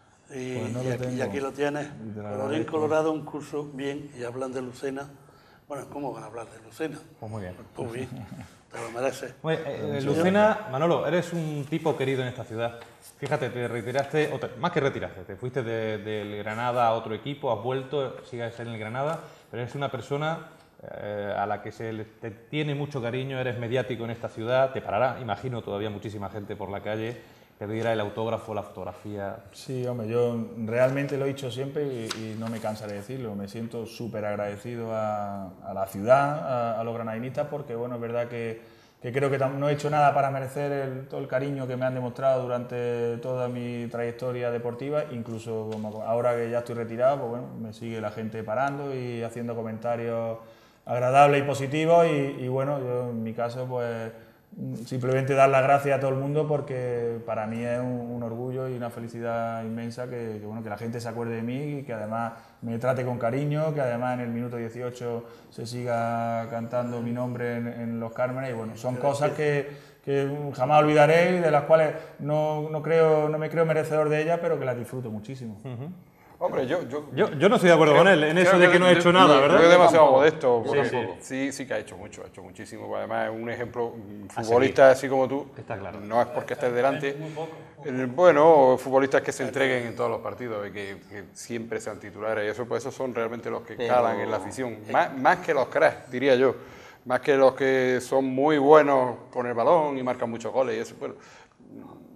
Y, Pues no y lo aquí, y tengo. aquí lo tienes. Y te lo Colorín agradezco. Colorado, un curso bien, y hablan de Lucena. Bueno, ¿cómo van a hablar de Lucena? Pues muy bien. Pues bien, te lo mereces. Oye, eh, Lucena, Manolo, eres un tipo querido en esta ciudad. Fíjate, te retiraste, o te- más que retiraste, te fuiste de- del Granada a otro equipo, has vuelto, sigues en el Granada, pero eres una persona eh, a la que se le te tiene mucho cariño, eres mediático en esta ciudad, te parará, imagino, todavía muchísima gente por la calle, te pedirá el autógrafo, la fotografía. Sí, hombre, yo realmente lo he dicho siempre y, y no me cansaré de decirlo. Me siento súper agradecido a, a la ciudad, a, a los granadinistas, porque bueno, es verdad que, que creo que tam- no he hecho nada para merecer el- todo el cariño que me han demostrado durante toda mi trayectoria deportiva. Incluso como ahora que ya estoy retirado, pues bueno, me sigue la gente parando y haciendo comentarios agradables y positivos. Y, y bueno, yo en mi caso, pues simplemente dar las gracias a todo el mundo porque para mí es un, un orgullo y una felicidad inmensa que, que, bueno, que la gente se acuerde de mí y que además me trate con cariño, que además en el minuto dieciocho se siga cantando mi nombre en, en Los Cármenes y bueno, son cosas que, que jamás olvidaré y de las cuales no, no, creo, no me creo merecedor de ellas, pero que las disfruto muchísimo. Hombre, yo, yo, Yo, yo no estoy de acuerdo con él en creo eso de que no ha hecho nada, Creo que ¿verdad? es demasiado modesto. Yo porque tampoco. Sí, sí que ha hecho mucho, ha hecho muchísimo. Además, es un ejemplo, un futbolista así como tú, Está claro. no es porque estés delante. Eh, Bueno, futbolistas que se entreguen en todos los partidos y que, que siempre sean titulares. Y eso, pues, esos son realmente los que Pero- calan en la afición. Más, más que los cracks, diría yo. Más que los que son muy buenos con el balón y marcan muchos goles. Y eso, bueno,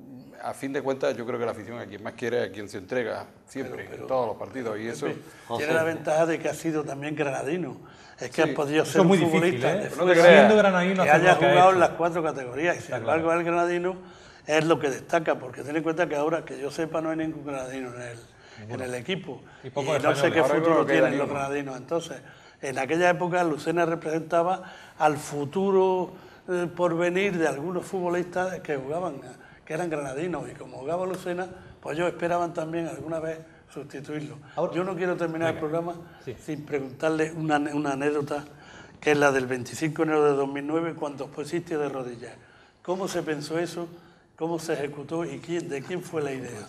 a fin de cuentas, yo creo que la afición a quien más quiere es a quien se entrega siempre, pero, pero, en todos los partidos. Y eso tiene la ventaja de que ha sido también granadino. Es que sí, ha podido ser un muy futbolista difícil, ¿eh? de no siendo granadino, que haya jugado en las cuatro categorías. Y sin embargo, claro, el granadino es lo que destaca, porque ten en cuenta que ahora, que yo sepa, no hay ningún granadino en el, bueno, en el equipo. Y, y no sé qué ahora futuro tienen los granadinos. Entonces, en aquella época, Lucena representaba al futuro eh, porvenir de algunos futbolistas que jugaban, que eran granadinos. Y como jugaba Lucena, pues ellos esperaban también alguna vez sustituirlo. Ahora, yo no quiero terminar venga, el programa sí. sin preguntarle una, una anécdota, que es la del veinticinco de enero de dos mil nueve, cuando pusiste de rodillas. ¿Cómo se pensó eso? ¿Cómo se ejecutó? ¿Y quién, de quién fue la idea?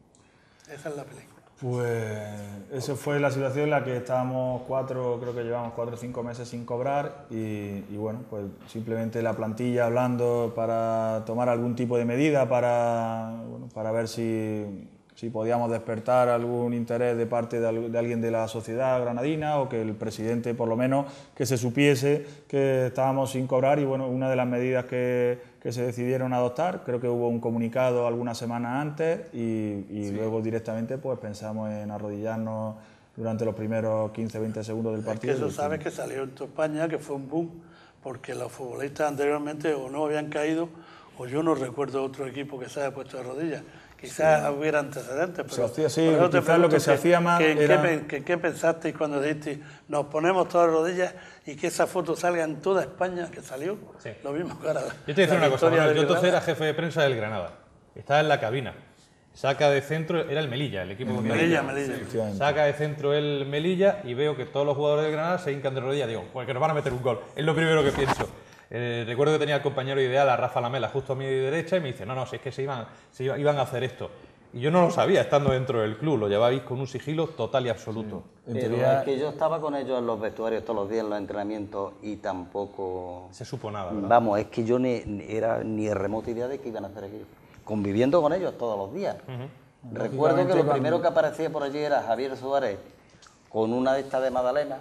Esa es la película. Pues esa fue la situación en la que estábamos cuatro, creo que llevamos cuatro o cinco meses sin cobrar y, y bueno, pues simplemente la plantilla hablando para tomar algún tipo de medida para, bueno, para ver si... si podíamos despertar algún interés de parte de, de alguien de la sociedad granadina o que el presidente, por lo menos, que se supiese que estábamos sin cobrar y, bueno, una de las medidas que, que se decidieron adoptar, creo que hubo un comunicado algunas semanas antes y, y sí. luego directamente pues pensamos en arrodillarnos durante los primeros quince a veinte segundos del partido. Es que eso sabes que salió en toda España, que fue un boom, porque los futbolistas anteriormente o no habían caído o yo no recuerdo otro equipo que se haya puesto de rodillas. Quizás sí. hubiera antecedentes, pero se hacía, sí, quizás lo que se hacía más que, era... ¿Qué, que, qué pensasteis cuando dijiste nos ponemos todas las rodillas y que esa foto salga en toda España, que salió? Sí. Lo mismo que ahora. Yo te voy a decir una cosa, Manuel, yo entonces era jefe de prensa del Granada, estaba en la cabina, saca de centro, era el Melilla, el equipo el Melilla, Melilla. Sí, saca de centro el Melilla y veo que todos los jugadores del Granada se hincan de rodillas, digo, pues que nos van a meter un gol, es lo primero que pienso. Eh, recuerdo que tenía el compañero ideal, a Rafa Lamela, justo a mi derecha, y me dice, no, no, si es que se iban, se iban, iban a hacer esto. Y yo no lo sabía, estando dentro del club, lo lleváis con un sigilo total y absoluto. Sí. Pero teoría... es que yo estaba con ellos en los vestuarios todos los días, en los entrenamientos, y tampoco... Se supo nada, ¿verdad? Vamos, es que yo ni, ni era ni remota idea de que iban a hacer aquello. Conviviendo con ellos todos los días. Uh-huh. Recuerdo que lo cuando... primero que aparecía por allí era Javier Suárez, con una de estas de Magdalena,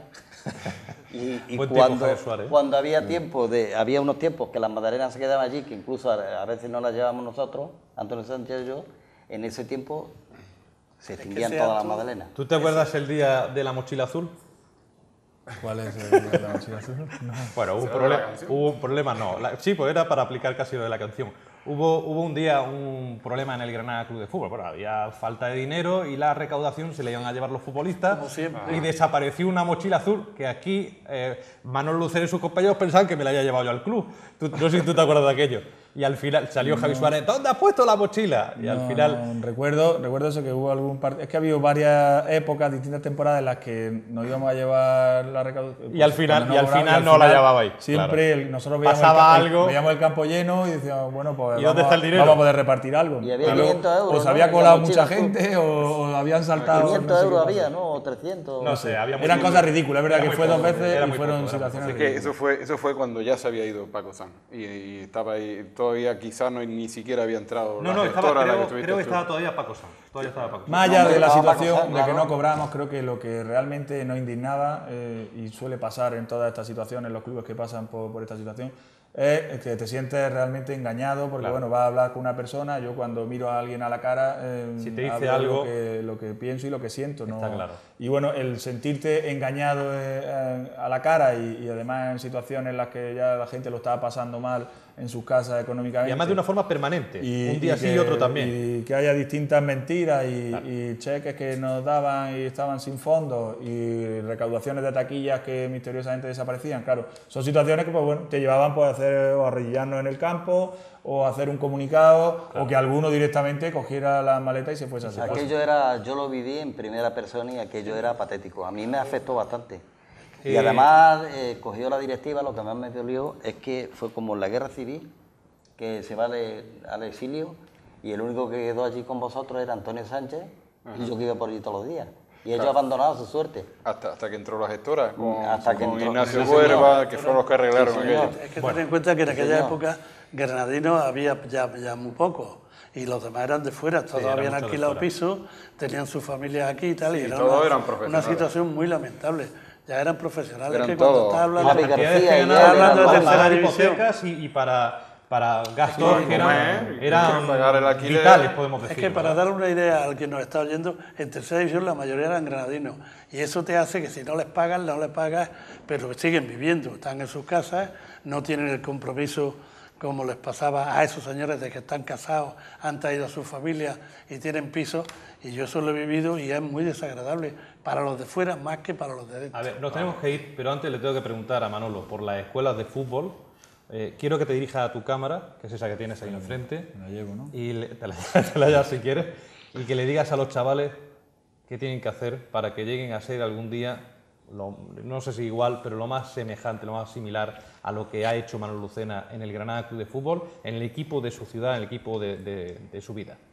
y, y cuando, cuando había tiempo de, había unos tiempos que las magdalenas se quedaban allí, que incluso a, a veces no las llevábamos nosotros, Antonio Sánchez y yo, en ese tiempo se extinguían todas las magdalenas. ¿Tú te acuerdas el día de la mochila azul? ¿Cuál es el día de la mochila azul? No. Bueno, hubo un, problema, hubo un problema, no. La, sí, pues era para aplicar casi lo de la canción. Hubo, hubo un día un problema en el Granada Club de Fútbol. Bueno, había falta de dinero y la recaudación se le iban a llevar los futbolistas. Como siempre. Y desapareció una mochila azul que aquí eh, Manolo Lucero y sus compañeros pensaban que me la había llevado yo al club. Tú, no sé si tú te acuerdas de aquello. Y al final salió no. Javi Suárez, ¿dónde has puesto la mochila? Y no, al final... No, recuerdo, recuerdo eso, que hubo algún partido... Es que ha habido varias épocas, distintas temporadas en las que nos íbamos a llevar la recaudación. Pues, y al final, no, y al final, y al no final, la llevabais. Siempre claro. el, nosotros veíamos Pasaba el, algo... veíamos el campo lleno y decíamos, bueno, pues ¿Y vamos, dónde está el dinero? vamos a poder repartir algo. Y había quinientos euros, o se ¿no? había colado mucha gente o, o habían saltado... quinientos euros había, ¿no? O trescientos. No sé, había... Eran cosas ridículas, es verdad que fue dos veces y fueron situaciones ridículas. Es que eso fue, eso fue cuando ya se había ido Paco Sanz y, y estaba ahí, todavía quizás no, ni siquiera había entrado. No, no, estaba, creo, que, creo que estaba todavía Paco Sanz. Todavía estaba Paco Sanz. Más allá no, de la situación Sanz, de que claro. no cobramos, creo que lo que realmente nos indignaba eh, y suele pasar en todas estas situaciones, los clubes que pasan por, por esta situación, es que te sientes realmente engañado porque claro. bueno, vas a hablar con una persona, yo cuando miro a alguien a la cara eh, si te dice hablo algo lo que, lo que pienso y lo que siento, ¿no? Está claro. Y bueno, el sentirte engañado eh, a la cara y, y además en situaciones en las que ya la gente lo estaba pasando mal en sus casas económicamente. Y además de una forma permanente, y, un día y sí que, y otro también. Y que haya distintas mentiras y, claro. y cheques que nos daban y estaban sin fondos y recaudaciones de taquillas que misteriosamente desaparecían. Claro, son situaciones que pues, bueno, te llevaban pues, a hacer o arrodillarnos en el campo o hacer un comunicado claro. o que alguno directamente cogiera la maleta y se fuese a su casa. Aquello era, yo lo viví en primera persona y aquello era patético. A mí me afectó bastante. Y además eh, cogió la directiva, lo que más me dolió es que fue como la guerra civil, que se va al, al exilio y el único que quedó allí con vosotros era Antonio Sánchez Ajá. y yo que iba por allí todos los días. Y ellos claro. abandonaron su suerte. Hasta, hasta que entró la gestora, con, hasta que con entró, Ignacio Huerva, que fueron los que arreglaron sí, aquello. Es que bueno. ten en cuenta que en aquella sí, época granadinos había ya, ya muy pocos. Y los demás eran de fuera, todos sí, habían alquilado pisos, tenían sus familias aquí y tal, y, y era todos una, eran profesionales. Una situación muy lamentable. Ya eran profesionales eran que cuando todos. estás hablando, García, estás ya hablando de tercera para división y, y para para gastos Sí, que eran, comer, eran pagar el alquiler. vitales, podemos decir. Es que para dar una idea al que nos está oyendo, en tercera división la mayoría eran granadinos. Y eso te hace que si no les pagan, no les pagas, pero siguen viviendo, están en sus casas, no tienen el compromiso como les pasaba a esos señores de que están casados, han traído a su familia y tienen pisos. Y yo eso lo he vivido y es muy desagradable para los de fuera más que para los de dentro. A ver, nos tenemos que ir, pero antes le tengo que preguntar a Manolo por las escuelas de fútbol. Eh, quiero que te dirijas a tu cámara, que es esa que tienes ahí enfrente. Me la llevo, ¿no? Y le- te la, te la llevas si quieres. Y que le digas a los chavales qué tienen que hacer para que lleguen a ser algún día, lo- no sé si igual, pero lo más semejante, lo más similar a lo que ha hecho Manolo Lucena en el Granada Club de Fútbol, en el equipo de su ciudad, en el equipo de, de- de su vida.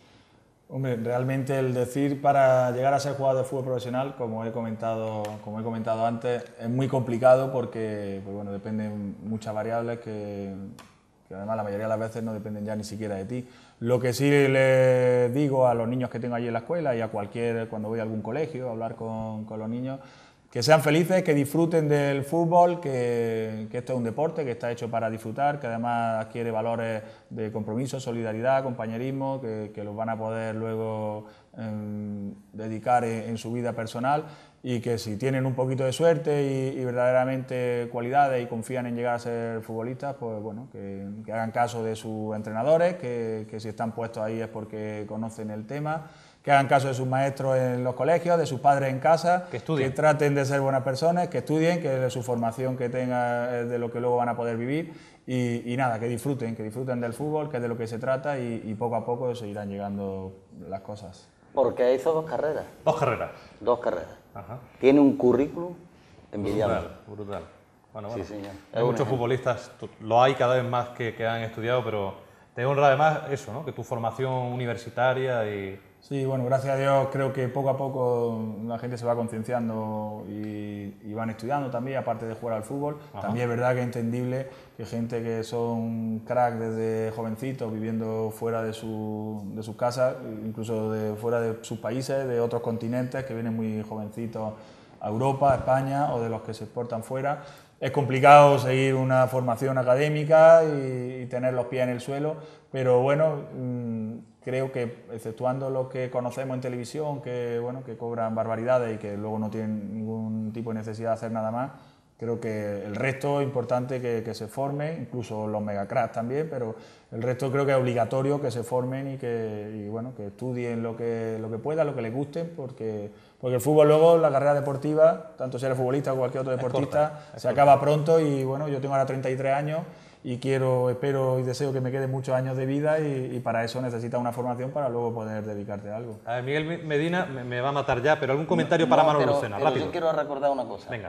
Hombre, realmente el decir para llegar a ser jugador de fútbol profesional, como he comentado, como he comentado antes, es muy complicado porque pues bueno, dependen muchas variables que, que además la mayoría de las veces no dependen ya ni siquiera de ti. Lo que sí les digo a los niños que tengo allí en la escuela y a cualquier, cuando voy a algún colegio a hablar con, con los niños, que sean felices, que disfruten del fútbol, que, que esto es un deporte que está hecho para disfrutar, que además adquiere valores de compromiso, solidaridad, compañerismo, que, que los van a poder luego eh, dedicar en, en su vida personal y que si tienen un poquito de suerte y, y verdaderamente cualidades y confían en llegar a ser futbolistas, pues bueno, que, que hagan caso de sus entrenadores, que, que si están puestos ahí es porque conocen el tema, que hagan caso de sus maestros en los colegios, de sus padres en casa, Que estudien. que traten de ser buenas personas, que estudien, que de su formación que tengan es de lo que luego van a poder vivir y, y nada, que disfruten, que disfruten del fútbol, que es de lo que se trata y, y poco a poco se irán llegando las cosas. Porque hizo dos carreras, Dos carreras. dos carreras. Ajá. Tiene un currículum envidiable. Brutal, brutal. Bueno, Sí, bueno. señor. Hay Es un muchos ejemplo. futbolistas, tú- lo hay cada vez más que, que han estudiado, pero te honra además eso, ¿no? Que tu formación universitaria y... Sí, bueno, gracias a Dios creo que poco a poco la gente se va concienciando y, y van estudiando también, aparte de jugar al fútbol. Ajá. También es verdad que es entendible que gente que son crack desde jovencitos, viviendo fuera de, su, de sus casas, incluso de fuera de sus países, de otros continentes, que vienen muy jovencitos a Europa, a España o de los que se exportan fuera. Es complicado seguir una formación académica y, y tener los pies en el suelo, pero bueno, mmm, creo que exceptuando lo que conocemos en televisión, que bueno, que cobran barbaridades y que luego no tienen ningún tipo de necesidad de hacer nada más, creo que el resto es importante que, que se formen, incluso los megacracks también, pero el resto creo que es obligatorio que se formen y que, y bueno, que estudien lo que, lo que puedan, lo que les guste, porque, porque el fútbol luego, la carrera deportiva, tanto si eres futbolista o cualquier otro deportista, corta, es se corta. acaba pronto y bueno, yo tengo ahora treinta y tres años y quiero, espero y deseo que me queden muchos años de vida y, y para eso necesitas una formación para luego poder dedicarte a algo. A ver, Miguel Medina me, me va a matar ya, pero algún comentario No, para Manolo pero- Lucena, pero rápido. Yo quiero recordar una cosa. Venga.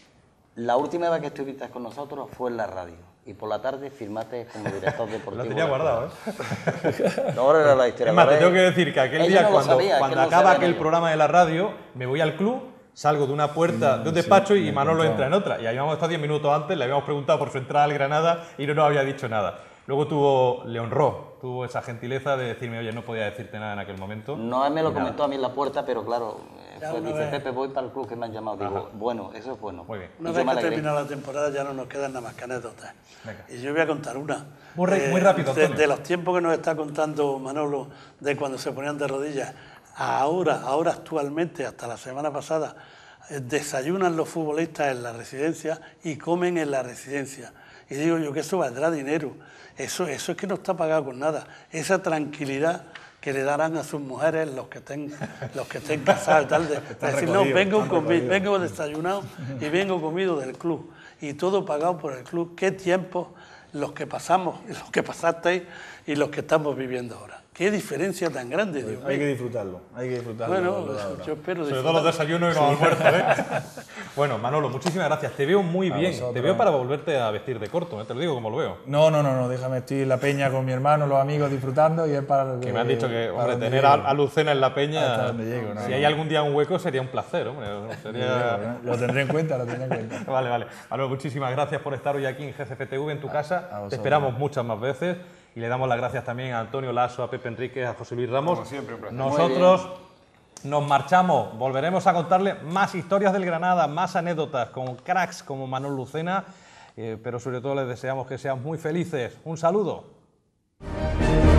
La última vez que estuviste con nosotros fue en la radio y por la tarde firmaste como director deportivo. Lo tenía de la guardado, ¿eh? escuela. No, ahora era la historia. Es más, te ahora es- tengo que decir que aquel Ellos día, no lo cuando, sabían, que cuando lo acaba sabían aquel ellos. programa de la radio, me voy al club, salgo de una puerta de un despacho y Manolo entra en otra. Y habíamos estado diez minutos antes, le habíamos preguntado por su entrada al Granada y no nos había dicho nada. Luego tuvo, le honró, tuvo esa gentileza de decirme, oye, no podía decirte nada en aquel momento. No, él me lo Y nada. comentó a mí en la puerta, pero claro, eh, Ya fue, una dice, vez. Pepe, voy para el club que me han llamado. Digo, Ajá. bueno, eso es bueno. Muy bien. Una Y yo vez me que alegré. termina la temporada ya no nos quedan nada más que anécdotas. Venga. Y yo voy a contar una. Muy re- muy rápido, de, Antonio. de los tiempos que nos está contando Manolo, de cuando se ponían de rodillas, ahora, ahora actualmente, hasta la semana pasada, eh, desayunan los futbolistas en la residencia y comen en la residencia. Y digo yo que eso valdrá dinero. Eso, eso es que no está pagado con nada. Esa tranquilidad que le darán a sus mujeres los que estén, los que estén casados y tal, de, de decir, no, recogidos, vengo, están comi- recogidos. vengo desayunado y vengo comido del club. Y todo pagado por el club. ¿Qué tiempos los que pasamos, los que pasasteis y los que estamos viviendo ahora? ¿Qué diferencia tan grande, Dios Hay que mío? disfrutarlo, hay que disfrutarlo. Bueno, lo de ahora. yo espero Sobre todo los disfrutar. desayunos y los almuerzos, ¿eh? Bueno, Manolo, muchísimas gracias. Te veo muy A bien. vosotros. Te veo para volverte a vestir de corto, ¿eh? Te lo digo como lo veo. No, no, no, no, déjame, estoy en la peña con mi hermano, los amigos disfrutando y es para lo Que me han dicho que, para hombre, donde tener llego. a, a Lucena en la peña, Hasta donde llego, no, si no. hay algún día un hueco, sería un placer, hombre. Sería... Lo tendré en cuenta, lo tendré en cuenta. Vale, vale. Manolo, muchísimas gracias por estar hoy aquí en G C F T V, en tu casa. vosotros. Te esperamos muchas más veces. Y le damos las gracias también a Antonio Lasso, a Pepe Enríquez, a José Luis Ramos. Como siempre, un placer. Nosotros nos marchamos. Volveremos a contarle más historias del Granada, más anécdotas con cracks como Manolo Lucena. eh, pero sobre todo les deseamos que sean muy felices. Un saludo.